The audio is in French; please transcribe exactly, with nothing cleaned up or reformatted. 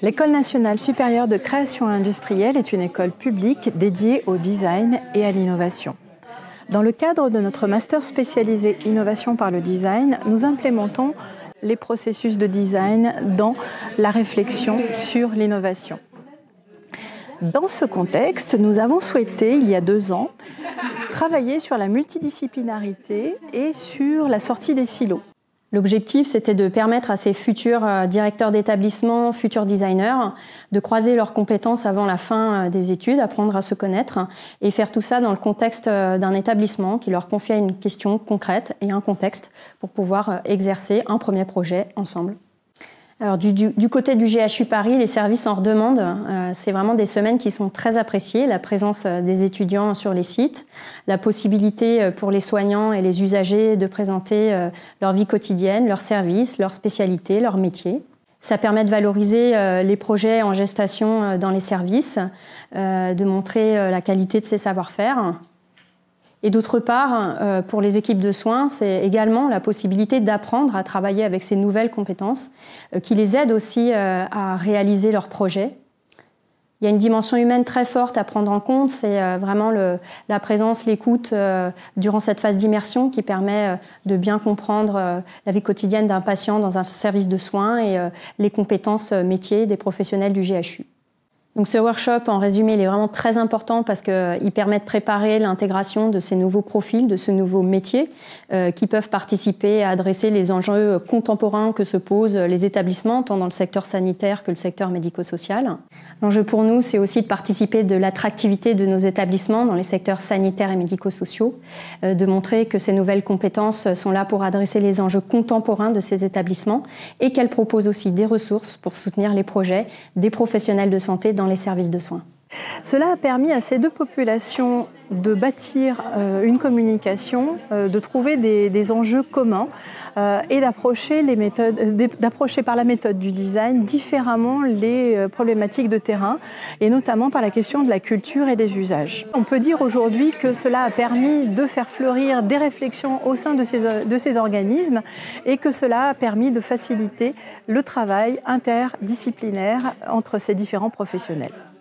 L'École nationale supérieure de création industrielle est une école publique dédiée au design et à l'innovation. Dans le cadre de notre master spécialisé Innovation par le design, nous implémentons les processus de design dans la réflexion sur l'innovation. Dans ce contexte, nous avons souhaité, il y a deux ans, travailler sur la multidisciplinarité et sur la sortie des silos. L'objectif, c'était de permettre à ces futurs directeurs d'établissement, futurs designers, de croiser leurs compétences avant la fin des études, apprendre à se connaître et faire tout ça dans le contexte d'un établissement qui leur confiait une question concrète et un contexte pour pouvoir exercer un premier projet ensemble. Alors, du, du, du côté du G H U Paris, les services en redemande, euh, c'est vraiment des semaines qui sont très appréciées. La présence des étudiants sur les sites, la possibilité pour les soignants et les usagers de présenter euh, leur vie quotidienne, leurs services, leurs spécialités, leurs métiers. Ça permet de valoriser euh, les projets en gestation euh, dans les services, euh, de montrer euh, la qualité de ces savoir-faire. Et d'autre part, pour les équipes de soins, c'est également la possibilité d'apprendre à travailler avec ces nouvelles compétences qui les aident aussi à réaliser leurs projets. Il y a une dimension humaine très forte à prendre en compte, c'est vraiment le, la présence, l'écoute durant cette phase d'immersion qui permet de bien comprendre la vie quotidienne d'un patient dans un service de soins et les compétences métiers des professionnels du G H U. Donc ce workshop, en résumé, il est vraiment très important parce qu'il permet de préparer l'intégration de ces nouveaux profils, de ce nouveau métier, euh, qui peuvent participer à adresser les enjeux contemporains que se posent les établissements, tant dans le secteur sanitaire que le secteur médico-social. L'enjeu pour nous, c'est aussi de participer de l'attractivité de nos établissements dans les secteurs sanitaires et médico-sociaux, euh, de montrer que ces nouvelles compétences sont là pour adresser les enjeux contemporains de ces établissements et qu'elles proposent aussi des ressources pour soutenir les projets des professionnels de santé dans les services de soins. Cela a permis à ces deux populations de bâtir euh, une communication, euh, de trouver des, des enjeux communs euh, et d'approcher les méthodes, d'approcher par la méthode du design différemment les euh, problématiques de terrain et notamment par la question de la culture et des usages. On peut dire aujourd'hui que cela a permis de faire fleurir des réflexions au sein de ces, de ces organismes et que cela a permis de faciliter le travail interdisciplinaire entre ces différents professionnels.